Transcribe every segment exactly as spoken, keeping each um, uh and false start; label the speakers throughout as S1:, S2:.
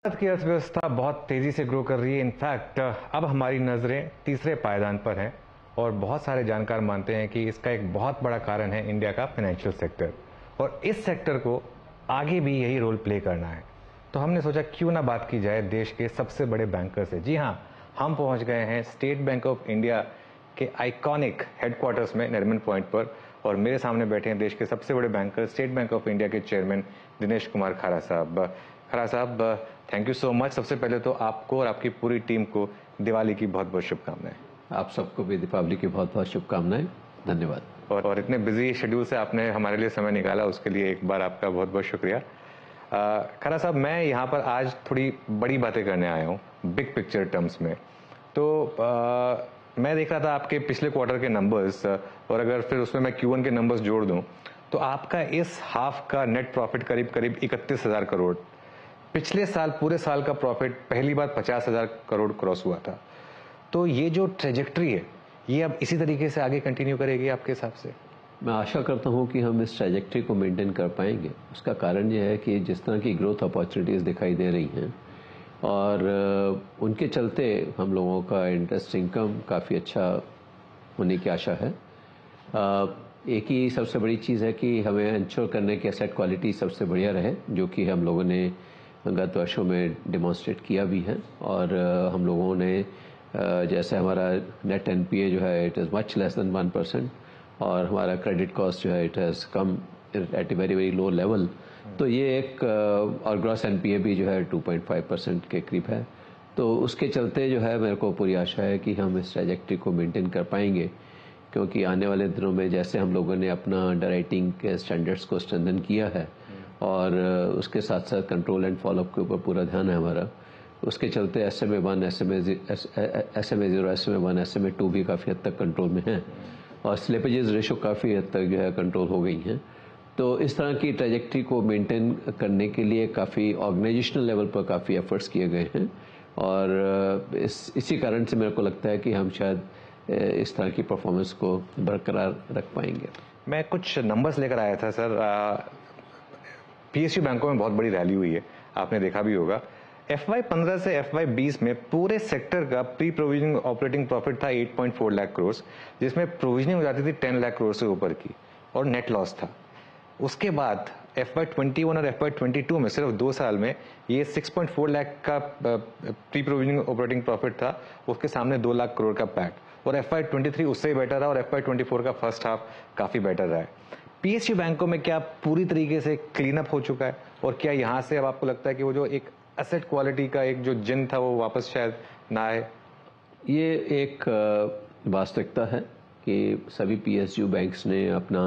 S1: भारत की अर्थव्यवस्था बहुत तेजी से ग्रो कर रही है। इनफैक्ट अब हमारी नजरें तीसरे पायदान पर हैं और बहुत सारे जानकार मानते हैं कि इसका एक बहुत बड़ा कारण है इंडिया का फाइनेंशियल सेक्टर, और इस सेक्टर को आगे भी यही रोल प्ले करना है। तो हमने सोचा क्यों ना बात की जाए देश के सबसे बड़े बैंकर से। जी हाँ, हम पहुंच गए हैं स्टेट बैंक ऑफ इंडिया के आइकॉनिक हेडक्वार्टर्स में नरीमन पॉइंट पर, और मेरे सामने बैठे हैं देश के सबसे बड़े banker State Bank of India के चेयरमैन दिनेश कुमार खरा साहब। खरा साहब, थैंक यू सो मच। सबसे पहले तो आपको और आपकी पूरी टीम को दिवाली की बहुत बहुत शुभकामनाएं।
S2: आप सबको भी दीपावली की बहुत बहुत शुभकामनाएं। धन्यवाद।
S1: और, और इतने बिजी शेड्यूल से आपने हमारे लिए समय निकाला, उसके लिए एक बार आपका बहुत बहुत शुक्रिया। खरा साहब, मैं यहाँ पर आज थोड़ी बड़ी बातें करने आया हूँ बिग पिक्चर टर्म्स में। तो आ, मैं देख रहा था आपके पिछले क्वार्टर के नंबर्स, और अगर फिर उसमें मैं क्यू वन के नंबर्स जोड़ दूं तो आपका इस हाफ का नेट प्रॉफिट करीब करीब इकतीस हजार करोड़। पिछले साल पूरे साल का प्रॉफिट पहली बार पचास हजार करोड़ क्रॉस हुआ था। तो ये जो ट्रेजेक्ट्री है ये अब इसी तरीके से आगे कंटिन्यू करेगी आपके हिसाब से?
S2: मैं आशा करता हूं कि हम इस ट्रेजेक्ट्री को मेंटेन कर पाएंगे। उसका कारण यह है कि जिस तरह की ग्रोथ अपॉर्चुनिटीज़ दिखाई दे रही हैं और उनके चलते हम लोगों का इंटरेस्ट इनकम काफ़ी अच्छा होने की आशा है। एक ही सबसे बड़ी चीज़ है कि हमें इंश्योर करने की एसेट क्वालिटी सबसे बढ़िया रहे, जो कि हम लोगों ने गत वर्षों में डिमॉन्स्ट्रेट किया भी है। और हम लोगों ने जैसे हमारा नेट एनपीए जो है it is much less than one percent, और हमारा क्रेडिट कॉस्ट जो है it has come at a very very low level. तो ये एक और ग्रॉस एनपीए भी जो है टू पॉइंट फाइव परसेंट के करीब है। तो उसके चलते जो है मेरे को पूरी आशा है कि हम इस ट्रैजेक्टरी को मेंटेन कर पाएंगे, क्योंकि आने वाले दिनों में जैसे हम लोगों ने अपना अंडर राइटिंग के स्टैंडर्ड्स को स्ट्रेंथन किया है और उसके साथ साथ कंट्रोल एंड फॉलोअप के ऊपर पूरा ध्यान है हमारा, उसके चलते S M A one S M A S M A zero S M A one S M A two भी काफ़ी हद तक कंट्रोल में है, और स्लिपेजेस रेशो काफ़ी हद तक जो है कंट्रोल हो गई हैं। तो इस तरह की ट्रैजेक्टरी को मेंटेन करने के लिए काफ़ी ऑर्गेनाइजेशनल लेवल पर काफ़ी एफर्ट्स किए गए हैं, और इस इसी कारण से मेरे को लगता है कि हम शायद इस तरह की परफॉर्मेंस को बरकरार रख पाएंगे।
S1: मैं कुछ नंबर्स लेकर आया था सर। पीएसयू बैंकों में बहुत बड़ी रैली हुई है, आपने देखा भी होगा। एफ वाई पंद्रह से एफ वाई बीस में पूरे सेक्टर का प्री प्रोविजनिंग ऑपरेटिंग प्रॉफिट था आठ पॉइंट चार लाख करोड़, जिसमें प्रोविजनिंग हो जाती थी दस लाख करोड़ से ऊपर की, और नेट लॉस था। उसके बाद एफ वाई इक्कीस और एफ वाई बाईस में सिर्फ दो साल में ये छह पॉइंट चार लाख का प्री प्रोविजनिंग ऑपरेटिंग प्रॉफिट था, उसके सामने दो लाख करोड़ का पैट। और एफ वाई तेईस उससे ही बेटर रहा, और एफ वाई चौबीस का फर्स्ट हाफ काफी बेटर रहा है। पीएसयू बैंकों में क्या पूरी तरीके से क्लीन अप हो चुका है, और क्या यहां से अब आपको लगता है कि वो जो एक एसेट क्वालिटी का एक जो जिन था वो वापस शायद ना आए?
S2: ये एक वास्तविकता है कि सभी पीएसयू बैंक्स ने अपना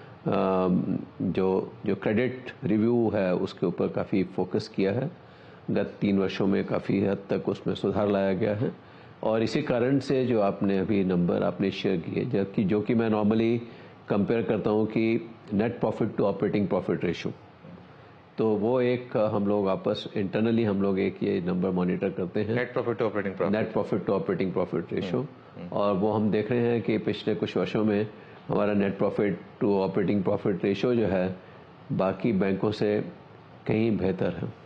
S2: जो जो क्रेडिट रिव्यू है उसके ऊपर काफ़ी फोकस किया है। गत तीन वर्षों में काफ़ी हद तक उसमें सुधार लाया गया है, और इसी कारण से जो आपने अभी नंबर आपने शेयर किए, जबकि जो कि मैं नॉर्मली कंपेयर करता हूँ कि net profit to operating profit ratio, तो वो एक हम लोग आपस इंटरनली हम लोग एक ये नंबर मॉनिटर करते हैं,
S1: net profit to operating profit
S2: net profit to operating profit ratio. और वो हम देख रहे हैं कि पिछले कुछ वर्षों में हमारा net profit to operating profit ratio जो है बाकी बैंकों से कहीं बेहतर है।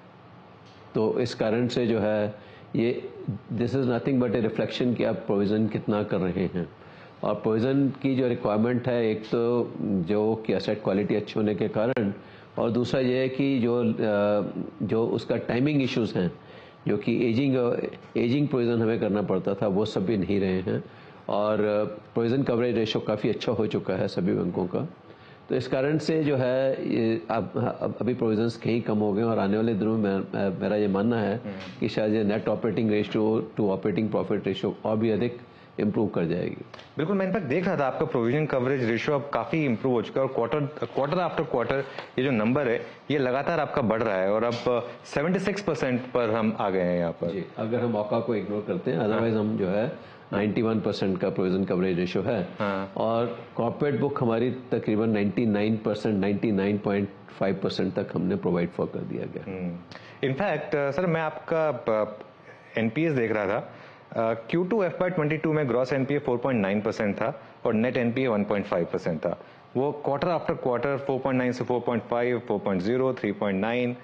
S2: तो इस कारण से जो है ये this is nothing but a reflection कि आप प्रोविज़न कितना कर रहे हैं, और प्रोविज़न की जो रिक्वायरमेंट है एक तो जो कि एसेट क्वालिटी अच्छी होने के कारण, और दूसरा ये है कि जो जो उसका टाइमिंग इश्यूज हैं, जो कि एजिंग एजिंग प्रोविज़न हमें करना पड़ता था, वो सब भी नहीं रहे हैं, और प्रोविज़न कवरेज रेशो काफ़ी अच्छा हो चुका है सभी बैंकों का। तो इस कारण से जो है ये अब, अब अभी प्रोविजंस कहीं कम हो गए, और आने वाले दिनों में मेरा ये मानना है कि शायद ये net operating ratio to operating profit ratio और भी अधिक इम्प्रूव कर जाएगी।
S1: बिल्कुल, मैं इनफैक्ट देख रहा था आपका प्रोविजन कवरेज रेशियो अब काफी इम्प्रूव हो चुका है, और क्वार्टर क्वार्टर आफ्टर क्वार्टर ये जो नंबर है ये लगातार आपका बढ़ रहा है, और अब छिहत्तर परसेंट पर हम आ गए हैं यहाँ पर।
S2: जी, अगर हम मौका को इग्नोर करते हैं, अदरवाइज हम जो है इक्यानवे परसेंट का प्रोविजन कवरेज रेशियो है।
S1: हाँ।
S2: और कॉर्पोरेट बुक हमारी तकरीबन निन्यानवे परसेंट निन्यानवे पॉइंट पाँच परसेंट तक हमने प्रोवाइड फॉर कर दिया गया।
S1: इनफैक्ट सर मैं आपका एनपीएस देख रहा था, क्यू टू एफ वाई बाईस में ग्रॉस एनपीए चार पॉइंट नौ परसेंट था और net NPA one point five percent था। वो quarter after quarter four point nine से four point five, four point zero, three point nine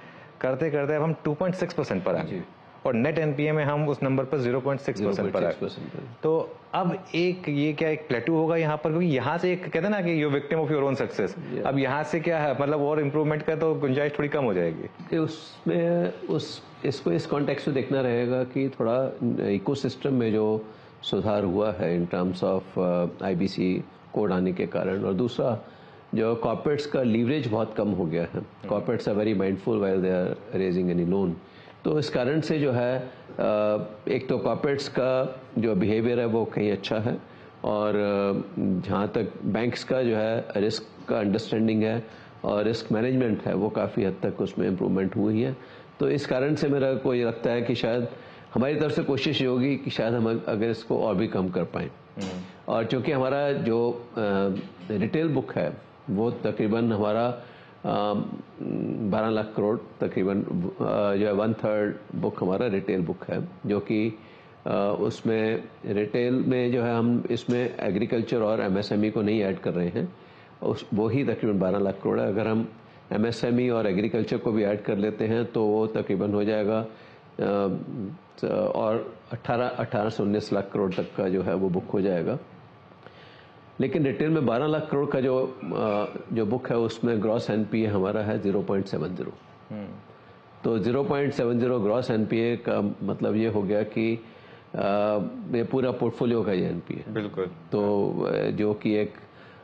S1: करते करते अब हम टू पॉइंट सिक्स परसेंट पर आ गए और नेट एनपीए में हम उस नंबर पर ज़ीरो पॉइंट सिक्स परसेंट पर आए। तो अब एक ये क्या एक प्लेटू होगा यहाँ पर, क्योंकि यहाँ से एक कहते हैं ना कि you victim of your own success, अब यहाँ से क्या है मतलब और इम्प्रूवमेंट का तो गुंजाइश थोड़ी कम हो जाएगी।
S2: उसमें उस इसको इस कॉन्टेक्स्ट में देखना रहेगा कि थोड़ा इकोसिस्टम में जो सुधार हुआ है in terms of IBC code आने के कारण, और दूसरा जो कॉर्पोरेट्स का लीवरेज बहुत कम हो गया है। Corporates are very mindful while they are raising any loan. तो इस कारण से जो है एक तो कॉर्पोरेट्स का जो बिहेवियर है वो कहीं अच्छा है, और जहाँ तक बैंक्स का जो है रिस्क का अंडरस्टैंडिंग है और रिस्क मैनेजमेंट है वो काफ़ी हद तक उसमें इम्प्रूवमेंट हुई है। तो इस कारण से मेरा को ये लगता है कि शायद हमारी तरफ से कोशिश ये होगी कि शायद हम अगर इसको और भी कम कर पाएँ। और चूँकि हमारा जो रिटेल बुक है वो तकरीबन हमारा बारह लाख करोड़ तकरीबन जो है वन थर्ड बुक हमारा रिटेल बुक है, जो कि उसमें रिटेल में जो है हम इसमें एग्रीकल्चर और एमएसएमई को नहीं ऐड कर रहे हैं, उस वो ही तकरीबन बारह लाख करोड़ है। अगर हम एमएसएमई और एग्रीकल्चर को भी ऐड कर लेते हैं तो वो तकरीबन हो जाएगा और अट्ठारह अट्ठारह से उन्नीस लाख करोड़ तक का जो है वो बुक हो जाएगा। लेकिन रिटेल में बारह लाख करोड़ का जो जो बुक है उसमें ग्रॉस एनपीए हमारा है ज़ीरो पॉइंट सेवन ज़ीरो। तो zero point seven zero gross NPA का मतलब ये हो गया कि ये पूरा पोर्टफोलियो का ये एनपीए
S1: बिल्कुल।
S2: तो जो कि एक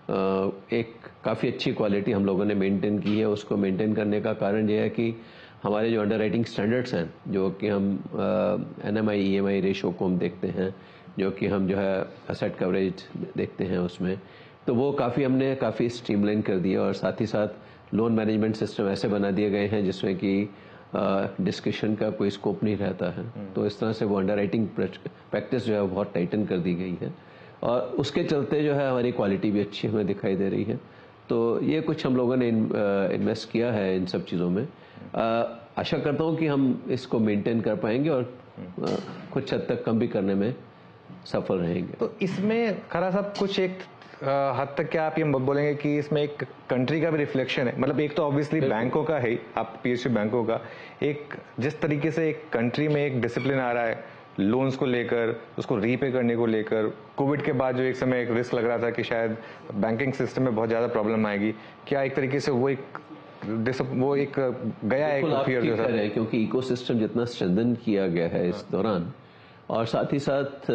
S2: एक काफ़ी अच्छी क्वालिटी हम लोगों ने मेंटेन की है। उसको मेंटेन करने का कारण ये है कि हमारे जो अंडर राइटिंग स्टैंडर्ड्स हैं, जो कि हम N M I E M I ratio को हम देखते हैं, जो कि हम जो है एसेट कवरेज देखते हैं उसमें, तो वो काफ़ी हमने काफ़ी स्ट्रीमलाइन कर दिया, और साथ ही साथ लोन मैनेजमेंट सिस्टम ऐसे बना दिए गए हैं जिसमें कि डिस्कशन का कोई स्कोप नहीं रहता है। तो इस तरह से वो अंडर राइटिंग प्रैक्टिस जो है वो बहुत टाइटन कर दी गई है, और उसके चलते जो है हमारी क्वालिटी भी अच्छी हमें दिखाई दे रही है। तो ये कुछ हम लोगों ने इन्वेस्ट किया है इन सब चीज़ों में। आ, आशा करता हूँ कि हम इसको मेंटेन कर पाएंगे और आ, कुछ हद तक कम भी करने में सफल रहेंगे।
S1: तो इसमें खरा साहब कुछ एक आ, हद तक क्या आप ये बोलेंगे कि इसमें एक कंट्री का भी रिफ्लेक्शन है? मतलब एक तो ऑब्वियसली बैंकों का है, आप पीएसयू बैंकों का एक जिस तरीके से एक कंट्री में एक डिसिप्लिन आ रहा है लोन्स को लेकर, उसको रीपे करने को लेकर, कोविड के बाद जो एक समय एक रिस्क लग रहा था कि शायद बैंकिंग सिस्टम में बहुत ज़्यादा प्रॉब्लम आएगी, क्या एक तरीके से वो एक वो एक गया एक फियर जो था?
S2: क्योंकि इकोसिस्टम जितना स्ट्रेंथन किया गया है इस दौरान, और साथ ही साथ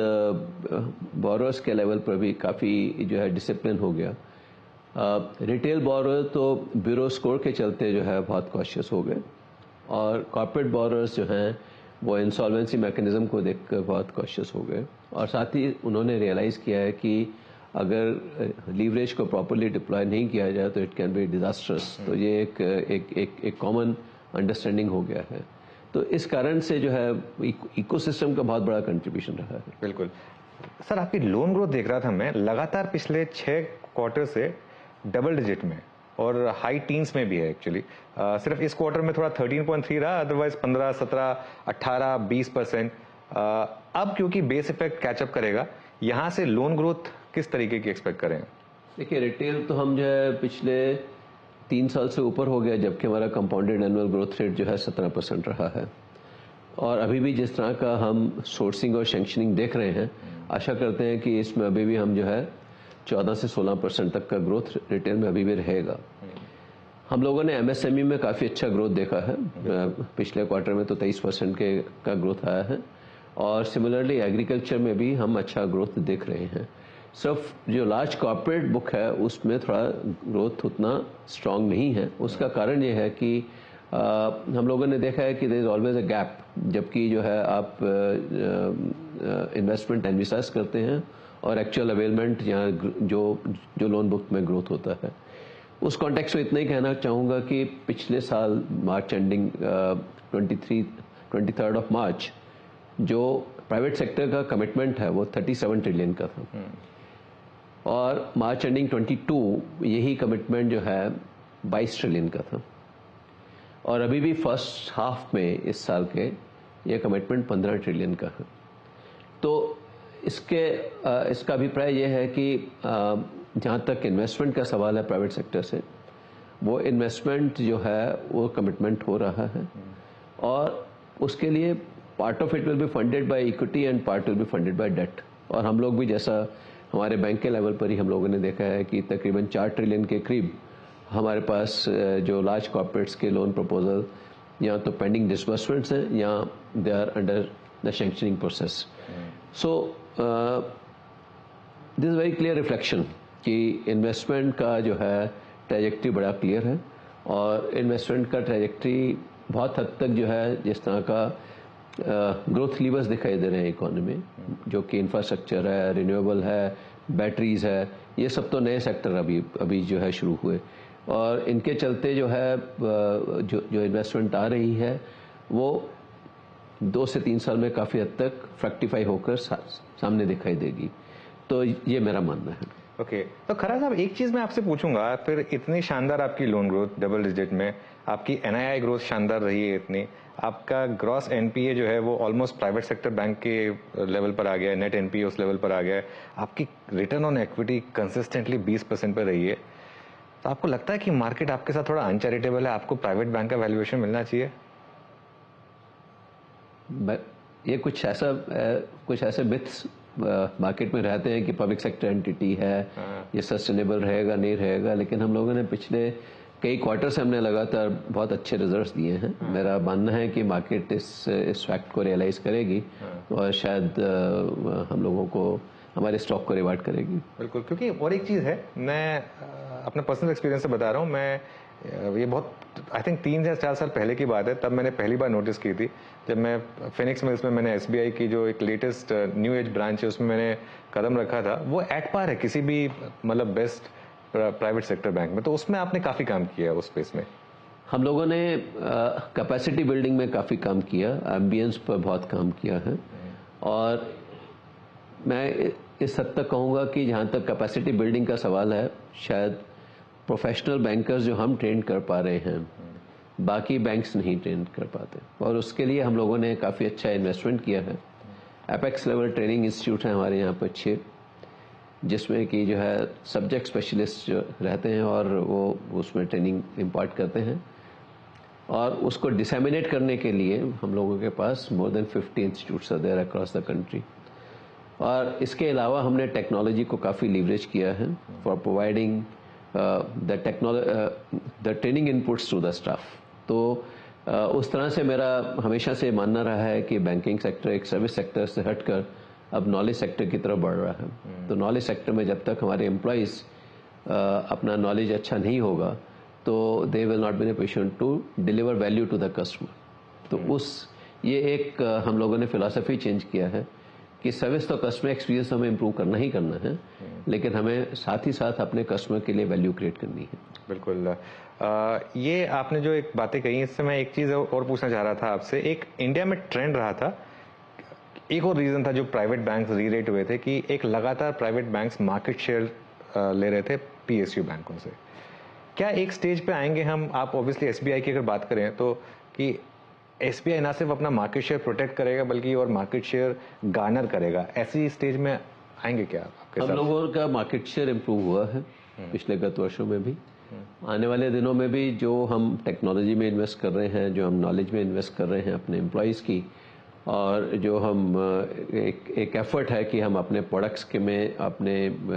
S2: बोरोस के लेवल पर भी काफ़ी जो है डिसिप्लिन हो गया। रिटेल बोरोर तो ब्यूरो स्कोर के चलते जो है बहुत कॉशियस हो गए, और कॉर्पोरेट बोरोर्स जो हैं वो इंसॉल्वेंसी मैकेनिज्म को देखकर बहुत कॉशियस हो गए, और साथ ही उन्होंने रियलाइज़ किया है कि अगर लीवरेज को प्रॉपरली डिप्लॉय नहीं किया जाए तो इट कैन बी डिजास्टर्स। तो ये एक एक एक एक कॉमन अंडरस्टैंडिंग हो गया है। तो इस कारण से जो है इकोसिस्टम का बहुत बड़ा कंट्रीब्यूशन रहा है।
S1: बिल्कुल सर, आपकी लोन ग्रोथ देख रहा था मैं, लगातार पिछले छः क्वार्टर से डबल डिजिट में और हाई टीन्स में भी है एक्चुअली। सिर्फ इस क्वार्टर में थोड़ा थर्टीन पॉइंट थ्री रहा, अदरवाइज पंद्रह सत्रह अट्ठारह बीस परसेंट। अब क्योंकि बेस इफेक्ट कैचअप करेगा, यहाँ से लोन ग्रोथ किस तरीके की एक्सपेक्ट करें?
S2: देखिए, रिटेल तो हम जो है पिछले तीन साल से ऊपर हो गया, जबकि हमारा कंपाउंडेड एनुअल ग्रोथ रेट जो है सत्रह परसेंट रहा है, और अभी भी जिस तरह का हम सोर्सिंग और सेंक्शनिंग देख रहे हैं, आशा करते हैं कि इसमें अभी भी हम जो है चौदह से सोलह परसेंट तक का ग्रोथ रिटेल में अभी भी रहेगा। हम लोगों ने एमएसएमई में काफ़ी अच्छा ग्रोथ देखा है, पिछले क्वार्टर में तो तेईस परसेंट के का ग्रोथ आया है, और सिमिलरली एग्रीकल्चर में भी हम अच्छा ग्रोथ देख रहे हैं। सिर्फ जो लार्ज कॉर्पोरेट बुक है उसमें थोड़ा ग्रोथ उतना स्ट्रांग नहीं है। उसका कारण ये है कि आ, हम लोगों ने देखा है कि there is always a gap, जबकि जो है आप इन्वेस्टमेंट एनविसाइज करते हैं और एक्चुअल अवेलमेंट यहाँ जो जो लोन बुक में ग्रोथ होता है। उस कॉन्टेक्स्ट में इतना ही कहना चाहूँगा कि पिछले साल March ending twenty three twenty third of March जो प्राइवेट सेक्टर का कमिटमेंट है वो थर्टी सेवन ट्रिलियन का था, और मार्च एंडिंग ट्वेंटी टू यही कमिटमेंट जो है बाईस ट्रिलियन का था, और अभी भी फर्स्ट हाफ में इस साल के ये कमिटमेंट पंद्रह ट्रिलियन का है। तो इसके आ, इसका अभिप्राय यह है कि जहाँ तक इन्वेस्टमेंट का सवाल है प्राइवेट सेक्टर से, वो इन्वेस्टमेंट जो है वो कमिटमेंट हो रहा है, और उसके लिए part of it will be funded by equity and part will be funded by debt. और हम लोग भी, जैसा हमारे बैंक के लेवल पर ही हम लोगों ने देखा है कि तकरीबन चार ट्रिलियन के करीब हमारे पास जो लार्ज कॉर्पोरेट्स के लोन प्रपोजल या तो पेंडिंग डिसबर्समेंट्स हैं या they are under the sanctioning process. So this is very clear reflection कि इन्वेस्टमेंट का जो है ट्रैजेक्टरी बड़ा क्लियर है, और इन्वेस्टमेंट का ट्रैजेक्टरी बहुत हद तक जो है जिस तरह का ग्रोथ लीवर्स दिखाई दे रहे हैं इकोनॉमी में, जो कि इंफ्रास्ट्रक्चर है, रिन्यूएबल है, बैटरीज है, ये सब तो नए सेक्टर अभी अभी जो है शुरू हुए, और इनके चलते जो है जो जो इन्वेस्टमेंट आ रही है वो दो से तीन साल में काफ़ी हद तक फ्रैक्टिफाई होकर सा, सामने दिखाई देगी। तो ये मेरा मानना है।
S1: Okay okay. तो खरा साहब, एक चीज़ मैं आपसे पूछूंगा, फिर इतनी शानदार आपकी लोन ग्रोथ डबल डिजिट में, आपकी एनआईआई ग्रोथ शानदार रही है इतनी, आपका ग्रॉस एनपीए जो है वो ऑलमोस्ट प्राइवेट सेक्टर बैंक के लेवल पर आ गया है, नेट एनपीए उस लेवल पर आ गया है, आपकी रिटर्न ऑन इक्विटी कंसिस्टेंटली बीस परसेंट पर रही है, तो आपको लगता है कि मार्केट आपके साथ थोड़ा अनचैरिटेबल है, आपको प्राइवेट बैंक का वैल्यूएशन मिलना चाहिए?
S2: ये कुछ ऐसा कुछ ऐसे मिथ्स मार्केट में रहते हैं कि पब्लिक सेक्टर एंटिटी है, ये सस्टेनेबल रहेगा नहीं रहेगा, लेकिन हम लोगों ने पिछले कई क्वार्टर से हमने लगातार बहुत अच्छे रिजल्ट्स दिए हैं। मेरा मानना है कि मार्केट इस इस फैक्ट को रियलाइज करेगी और शायद हम लोगों को, हमारे स्टॉक को रिवार्ड करेगी।
S1: बिल्कुल, क्योंकि और एक चीज़ है, मैं अपने पर्सनल एक्सपीरियंस से बता रहा हूँ, मैं ये बहुत आई थिंक तीन या चार साल पहले की बात है, तब मैंने पहली बार नोटिस की थी जब मैं फिनिक्स मिल्स में मैंने एसबीआई की जो एक लेटेस्ट न्यू एज ब्रांच है उसमें मैंने कदम रखा था, वो एट पार है किसी भी मतलब बेस्ट प्राइवेट सेक्टर बैंक में, तो उसमें आपने काफ़ी काम किया है उस स्पेस में।
S2: हम लोगों ने कैपेसिटी बिल्डिंग में काफ़ी काम किया, एम्बियंस पर बहुत काम किया है, और मैं इस हद तक कहूँगा कि जहाँ तक कैपेसिटी बिल्डिंग का सवाल है, शायद प्रोफेशनल बैंकर्स जो हम ट्रेन कर पा रहे हैं बाकी बैंक्स नहीं ट्रेन कर पाते, और उसके लिए हम लोगों ने काफ़ी अच्छा इन्वेस्टमेंट किया है। एपेक्स लेवल ट्रेनिंग इंस्टीट्यूट है हमारे यहाँ पर छः, जिसमें कि जो है सब्जेक्ट स्पेशलिस्ट जो रहते हैं और वो उसमें ट्रेनिंग इम्पार्ट करते हैं, और उसको डिसेमिनेट करने के लिए हम लोगों के पास more than fifty institutes are there across the country. और इसके अलावा हमने टेक्नोलॉजी को काफ़ी लीवरेज किया है for providing the technology the training inputs to the staff. तो uh, उस तरह से मेरा हमेशा से मानना रहा है कि बैंकिंग सेक्टर एक सर्विस सेक्टर से हटकर अब नॉलेज सेक्टर की तरफ बढ़ रहा है। hmm. तो नॉलेज सेक्टर में जब तक हमारे एम्प्लॉइज़ uh, अपना नॉलेज अच्छा नहीं होगा तो they will not be in a position to deliver value to the customer. तो hmm. उस ये एक uh, हम लोगों ने फिलॉसफी चेंज किया है कि सर्विस तो कस्टमर एक्सपीरियंस हमें इम्प्रूव करना ही करना है, hmm. लेकिन हमें साथ ही साथ अपने कस्टमर के लिए वैल्यू क्रिएट करनी है।
S1: बिल्कुल। आ, ये आपने जो एक बातें कही, इससे मैं एक चीज़ और पूछना चाह रहा था आपसे। एक इंडिया में ट्रेंड रहा था, एक और रीज़न था जो प्राइवेट बैंक्स रीरेट हुए थे कि एक लगातार प्राइवेट बैंक्स मार्केट शेयर ले रहे थे पीएसयू बैंकों से। क्या एक स्टेज पे आएंगे हम, आप ऑब्वियसली एसबीआई की अगर बात करें तो, कि एसबीआई ना सिर्फ अपना मार्केट शेयर प्रोटेक्ट करेगा बल्कि और मार्केट शेयर गार्नर करेगा, ऐसी स्टेज में आएंगे क्या आपके साथ?
S2: हम लोगों का मार्केट शेयर इम्प्रूव हुआ है पिछले गत वर्षों में भी, आने वाले दिनों में भी। जो हम टेक्नोलॉजी में इन्वेस्ट कर रहे हैं, जो हम नॉलेज में इन्वेस्ट कर रहे हैं अपने एम्प्लॉयज़ की, और जो हम एक एक एफर्ट है कि हम अपने प्रोडक्ट्स के में अपने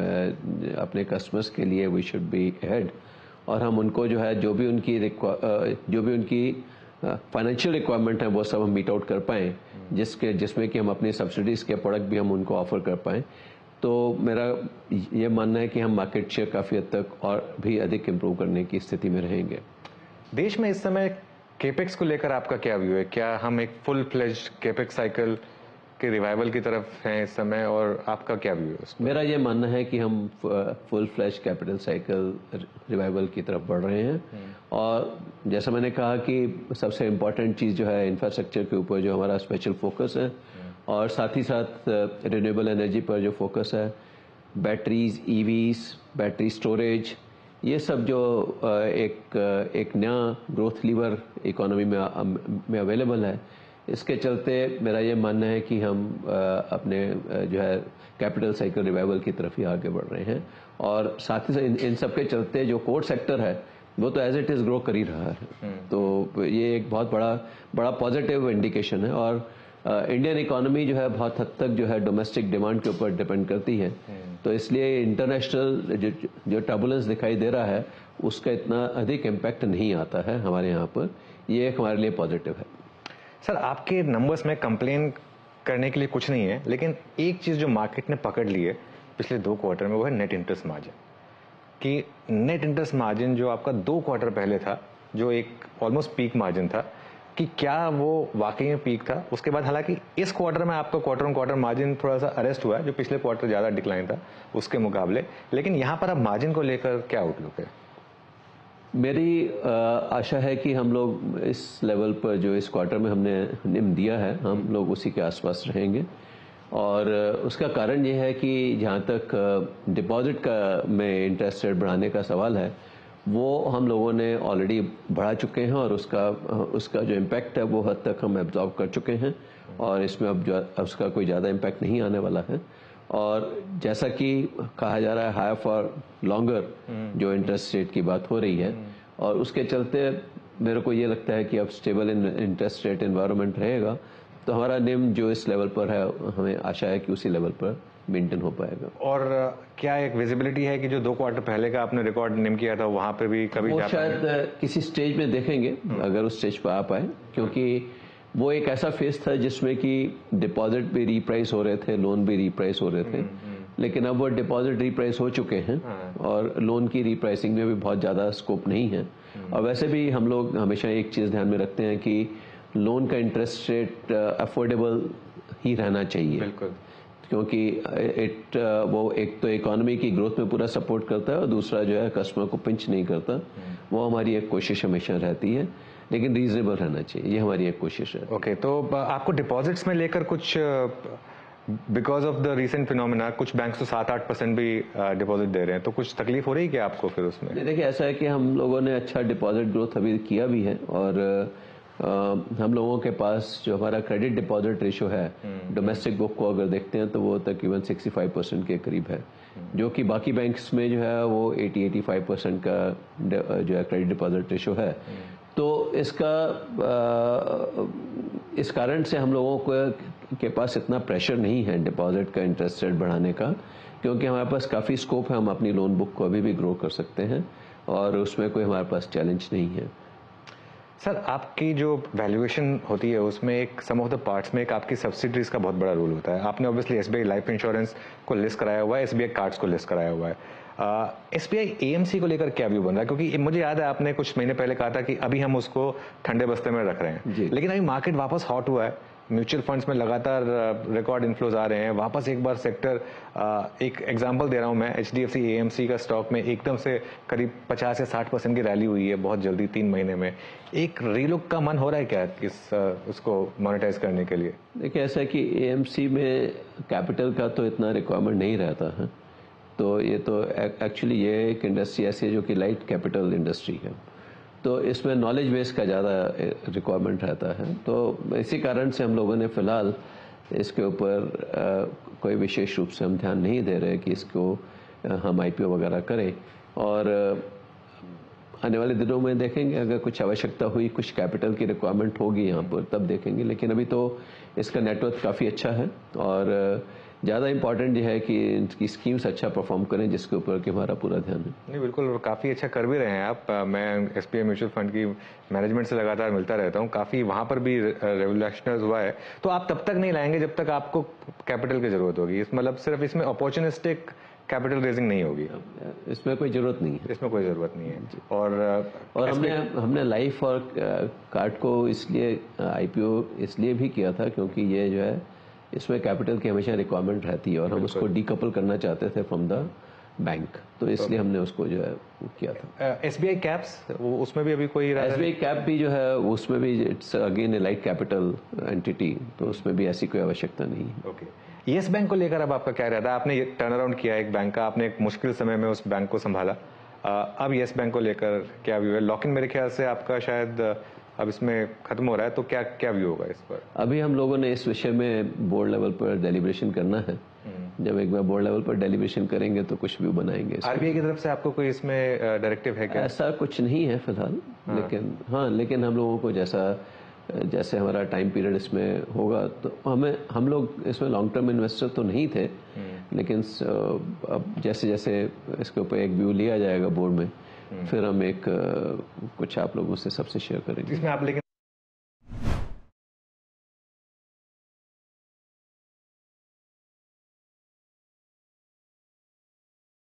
S2: अपने कस्टमर्स के लिए वी शुड बी हेड, और हम उनको जो है जो भी उनकी जो भी उनकी फाइनेंशियल रिक्वायरमेंट है वो सब हम मीट आउट कर पाएँ, जिसके जिसमें कि हम अपनी सब्सिडीज़ के प्रोडक्ट भी हम उनको ऑफर कर पाएँ। तो मेरा ये मानना है कि हम मार्केट शेयर काफ़ी हद तक और भी अधिक इम्प्रूव करने की स्थिति में रहेंगे।
S1: देश में इस समय केपेक्स को लेकर आपका क्या व्यू है? क्या हम एक फुल फ्लेज केपेक्स साइकिल के रिवाइवल की तरफ हैं इस समय, और आपका क्या व्यू है उसमें?
S2: मेरा ये मानना है कि हम full fledge capital cycle revival की तरफ बढ़ रहे हैं, और जैसा मैंने कहा कि सबसे इम्पॉर्टेंट चीज़ जो है इंफ्रास्ट्रक्चर के ऊपर जो हमारा स्पेशल फोकस है, और साथ ही साथ रिन्यूएबल एनर्जी पर जो फोकस है, बैटरीज, ईवीज, बैटरी स्टोरेज, ये सब जो एक एक नया ग्रोथ लीवर इकोनॉमी में में अवेलेबल है, इसके चलते मेरा ये मानना है कि हम अपने जो है कैपिटल साइकिल रिवाइवल की तरफ ही आगे बढ़ रहे हैं। और साथ ही साथ इन, इन सब के चलते जो कोर सेक्टर है वो तो एज इट इज ग्रो कर ही रहा है। तो ये एक बहुत बड़ा बड़ा पॉजिटिव इंडिकेशन है। और इंडियन uh, इकोनॉमी जो है बहुत हद तक जो है डोमेस्टिक डिमांड के ऊपर डिपेंड करती है। तो इसलिए इंटरनेशनल जो जो टर्बुलेंस दिखाई दे रहा है उसका इतना अधिक इम्पैक्ट नहीं आता है हमारे यहाँ पर। ये एक हमारे लिए पॉजिटिव है।
S1: सर, आपके नंबर्स में कंप्लेन करने के लिए कुछ नहीं है, लेकिन एक चीज़ जो मार्केट ने पकड़ ली है पिछले दो क्वार्टर में वो है नेट इंटरेस्ट मार्जिन। कि नेट इंटरेस्ट मार्जिन जो आपका दो क्वार्टर पहले था, जो एक ऑलमोस्ट पीक मार्जिन था, कि क्या वो वाकई में पीक था? उसके बाद हालांकि इस क्वार्टर में आपका क्वार्टर ऑन क्वार्टर मार्जिन थोड़ा सा अरेस्ट हुआ है, जो पिछले क्वार्टर ज़्यादा डिक्लाइन था उसके मुकाबले, लेकिन यहाँ पर अब मार्जिन को लेकर क्या आउटलुक है?
S2: मेरी आ, आशा है कि हम लोग इस लेवल पर जो इस क्वार्टर में हमने निम दिया है हम लोग उसी के आसपास रहेंगे। और उसका कारण ये है कि जहाँ तक डिपॉजिट का में इंटरेस्ट रेट बढ़ाने का सवाल है वो हम लोगों ने ऑलरेडी बढ़ा चुके हैं और उसका उसका जो इम्पैक्ट है वो हद तक हम एब्जॉर्ब कर चुके हैं और इसमें अब जो उसका कोई ज़्यादा इम्पैक्ट नहीं आने वाला है। और जैसा कि कहा जा रहा है हायर फॉर लॉन्गर जो इंटरेस्ट रेट की बात हो रही है, और उसके चलते मेरे को ये लगता है कि अब स्टेबल इंटरेस्ट रेट एनवायरनमेंट रहेगा तो हमारा निम जो इस लेवल पर है हमें आशा है कि उसी लेवल पर मेंटेन हो पाएगा।
S1: और क्या एक विजिबिलिटी है कि जो दो क्वार्टर पहले का आपने रिकॉर्ड निम किया था वहां पे भी कभी
S2: वो
S1: जा
S2: शायद किसी स्टेज में देखेंगे अगर उस स्टेज पर आ पाए, क्योंकि वो एक ऐसा फेज था जिसमें कि डिपॉजिट भी रीप्राइस हो रहे थे, लोन भी रीप्राइस हो रहे थे, लेकिन अब वो डिपॉजिट रीप्राइस हो चुके हैं और लोन की रीप्राइसिंग में भी बहुत ज़्यादा स्कोप नहीं है। और वैसे भी हम लोग हमेशा एक चीज़ ध्यान में रखते हैं कि लोन का इंटरेस्ट रेट अफोर्डेबल ही रहना चाहिए।
S1: बिल्कुल,
S2: क्योंकि इट वो एक तो इकोनॉमी की ग्रोथ में पूरा सपोर्ट करता है और दूसरा जो है कस्टमर को पिंच नहीं करता। वो हमारी एक कोशिश हमेशा रहती है, लेकिन रीजनेबल रहना चाहिए, ये हमारी एक कोशिश है।
S1: ओके okay, तो आपको डिपॉजिट्स में लेकर कुछ because of the recent phenomena कुछ बैंक्स तो सात आठ परसेंट भी डिपॉजिट दे रहे हैं, तो कुछ तकलीफ हो रही है क्या आपको फिर उसमें?
S2: देखिए ऐसा है कि हम लोगों ने अच्छा डिपॉजिट ग्रोथ अभी किया भी है और आ, हम लोगों के पास जो हमारा क्रेडिट डिपॉजिट रेशो है डोमेस्टिक बुक को अगर देखते हैं तो वो तकरीबन पैंसठ परसेंट के करीब है, जो कि बाकी बैंक्स में जो है वो अस्सी पचासी परसेंट का जो है क्रेडिट डिपॉजिट रेशो है। तो इसका आ, इस कारण से हम लोगों को के पास इतना प्रेशर नहीं है डिपॉजिट का इंटरेस्ट रेट बढ़ाने का, क्योंकि हमारे पास काफ़ी स्कोप है, हम अपनी लोन बुक को अभी भी ग्रो कर सकते हैं और उसमें कोई हमारे पास चैलेंज नहीं है।
S1: सर, आपकी जो वैल्यूएशन होती है उसमें एक सम ऑफ द पार्ट्स में एक आपकी सब्सिडीज का बहुत बड़ा रोल होता है। आपने ऑब्वियसली एसबीआई लाइफ इंश्योरेंस को लिस्ट कराया हुआ है, एसबीआई कार्ड्स को लिस्ट कराया हुआ है। एसबीआई एएमसी को लेकर क्या व्यू बन रहा है? क्योंकि मुझे याद है आपने कुछ महीने पहले कहा था कि अभी हम उसको ठंडे बस्ते में रख रहे हैं, लेकिन अभी मार्केट वापस हॉट हुआ है, म्यूचुअल फंड्स में लगातार रिकॉर्ड इन्फ्लोज आ रहे हैं, वापस एक बार सेक्टर, एक एग्जांपल दे रहा हूं मैं, एचडीएफसी एएमसी का स्टॉक में एकदम से करीब पचास या साठ परसेंट की रैली हुई है बहुत जल्दी तीन महीने में। एक रीलुक का मन हो रहा है क्या इस उसको मोनेटाइज करने के लिए?
S2: देखिए ऐसा है कि एएमसी में कैपिटल का तो इतना रिक्वायरमेंट नहीं रहता है, तो ये तो एक्चुअली ये एक इंडस्ट्री ऐसी है जो कि लाइट कैपिटल इंडस्ट्री है, तो इसमें नॉलेज बेस का ज़्यादा रिक्वायरमेंट रहता है। तो इसी कारण से हम लोगों ने फ़िलहाल इसके ऊपर कोई विशेष रूप से हम ध्यान नहीं दे रहे कि इसको हम आईपीओ वगैरह करें, और आने वाले दिनों में देखेंगे अगर कुछ आवश्यकता हुई, कुछ कैपिटल की रिक्वायरमेंट होगी यहाँ पर तब देखेंगे, लेकिन अभी तो इसका नेटवर्क काफ़ी अच्छा है और ज़्यादा इंपॉर्टेंट ये है कि इनकी स्कीम्स अच्छा परफॉर्म करें जिसके ऊपर कि हमारा पूरा ध्यान है।
S1: नहीं बिल्कुल, काफ़ी अच्छा कर भी रहे हैं आप। मैं एसबीआई म्यूचुअल फंड की मैनेजमेंट से लगातार मिलता रहता हूँ, काफ़ी वहाँ पर भी रेवोल्यूशनर्स हुआ है। तो आप तब तक नहीं लाएंगे जब तक आपको कैपिटल की जरूरत होगी, इस मतलब सिर्फ इसमें अपॉर्चुनिस्टिक कैपिटल रेजिंग नहीं होगी,
S2: इसमें कोई जरूरत नहीं है,
S1: इसमें कोई जरूरत नहीं है। और
S2: और हमने हमने लाइफ और कार्ड को इसलिए आईपीओ इसलिए भी किया था क्योंकि ये जो है इसमें कैपिटल की हमेशा रिक्वायरमेंट रहती है और हम उसको डीकपल करना चाहते थे फ्रॉम द बैंक, तो इसलिए हमने उसको जो है किया था।
S1: एसबीआई कैप्स, उसमें भी अभी कोई
S2: एसबीआई कैप भी जो है उसमें भी it's again a light capital entity, तो उसमें भी ऐसी कोई आवश्यकता नहीं है।
S1: ओके, येस बैंक को लेकर अब आपका क्या रहता है? आपने टर्न अराउंड किया एक बैंक का, आपने एक मुश्किल समय में उस बैंक को संभाला, अब येस बैंक को लेकर क्या व्यू है? लॉक इन मेरे ख्याल से आपका शायद अब इसमें खत्म हो रहा है, तो क्या क्या व्यू होगा इस पर?
S2: अभी हम लोगों ने इस विषय में बोर्ड लेवल पर डेलिब्रेशन करना है जब एक बार बोर्ड लेवल पर डेलिब्रेशन करेंगे तो कुछ भी बनाएंगे।
S1: आरबीआई की तरफ से आपको कोई इसमें डायरेक्टिव है क्या?
S2: ऐसा कुछ नहीं है फिलहाल, लेकिन हाँ लेकिन हम लोगों को जैसा जैसे हमारा टाइम पीरियड इसमें होगा तो हमें हम लोग इसमें लॉन्ग टर्म इन्वेस्टर तो नहीं थे, लेकिन अब जैसे जैसे इसके ऊपर एक व्यू लिया जाएगा बोर्ड में, फिर हम एक कुछ आप लोगों से सबसे शेयर करेंगे।
S1: इसमें आप लेकिन